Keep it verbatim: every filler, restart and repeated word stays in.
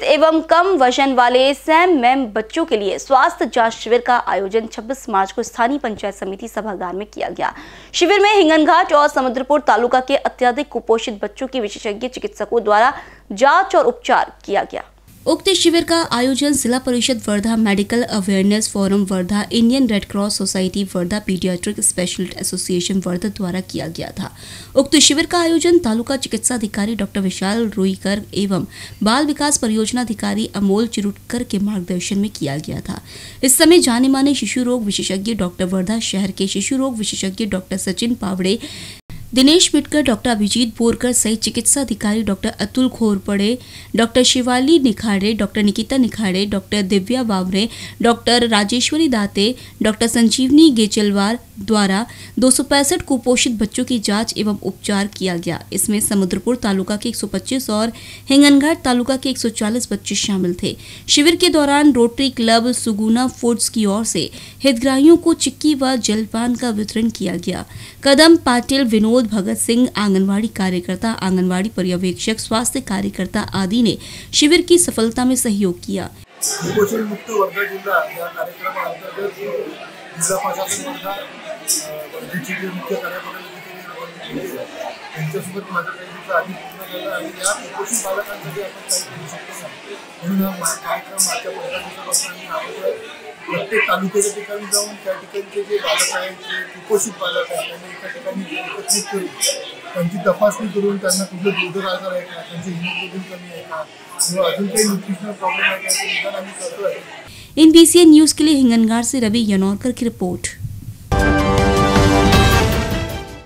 कुपोषित एवं कम वजन वाले सैम मैम बच्चों के लिए स्वास्थ्य जांच शिविर का आयोजन छब्बीस मार्च को स्थानीय पंचायत समिति सभागार में किया गया। शिविर में हिंगनघाट और समुद्रपुर तालुका के अत्यधिक कुपोषित बच्चों की विशेषज्ञ चिकित्सकों द्वारा जांच और उपचार किया गया। उक्त शिविर का आयोजन Zila Parishad Wardha, medical awareness forum Wardha, Indian red cross society Wardha, paediatric specialist association Wardha द्वारा किया गया था। उक्त शिविर का आयोजन तालुका चिकित्सा अधिकारी डॉक्टर विशाल रुईकर एवं बाल विकास परियोजना अधिकारी अमोल चिरुटकर के मार्गदर्शन में किया गया था। इस समय जाने माने शिशु रोग विशेषज्ञ डॉक्टर वर्धा शहर के शिशु रोग विशेषज्ञ डॉक्टर सचिन पावड़े, दिनेश मिटकर, डॉक्टर अभिजीत बोरकर सहित चिकित्सा अधिकारी doctor Atul Khorpade, doctor Shivali Nikhade, doctor Nikita Nikhade, doctor Divya Bawre, doctor Rajeshwari Date, doctor संजीवनी गेचलवार द्वारा दो सौ पैंसठ कुपोषित बच्चों की जांच एवं उपचार किया गया। इसमें समुद्रपुर तालुका के एक सौ पच्चीस और हिंगनघाट तालुका के एक सौ चालीस बच्चे शामिल थे। शिविर के दौरान रोटरी क्लब सुगुना फूड्स की ओर से हितग्राहियों को चिक्की व जलपान का वितरण किया गया। कदम पाटिल, विनोद, भगत सिंह, आंगनवाड़ी कार्यकर्ता, आंगनवाड़ी पर्यवेक्षक, स्वास्थ्य कार्यकर्ता आदि ने शिविर की सफलता में सहयोग किया। कुपोषण मुक्त वर्धा जिल्हा या कार्यक्रमाअंतर्गत जिल्हा प्रशासन वर्धा वर्धेचे मुख्य कार्यप्रमुख यांच्यासोबत माझं काही दिवस आधी पूर्ण झालं आणि या कुपोषित बालकांसाठी आपण काही करू शकतो म्हणून हा कार्यक्रम मागच्या पंधरा दिवसापासून आम्ही राबवतोय। प्रत्येक तालुक्याच्या ठिकाणी जाऊन त्या ठिकाणचे जे बालक आहेत, जे कुपोषित बालक आहेत, त्यांना एका ठिकाणी एकत्रित करून त्यांची तपासणी करून त्यांना कुठले दुर्धर आजार आहे का, त्यांचे हिमोग्लोबिन कमी आहे का, किंवा अजून काही न्यूट्रिशनल प्रॉब्लेम आहे का, निदान आम्ही करतोय। इन बीसीएन न्यूज के लिए हिंगनघाट से रवि यनौरकर की रिपोर्ट।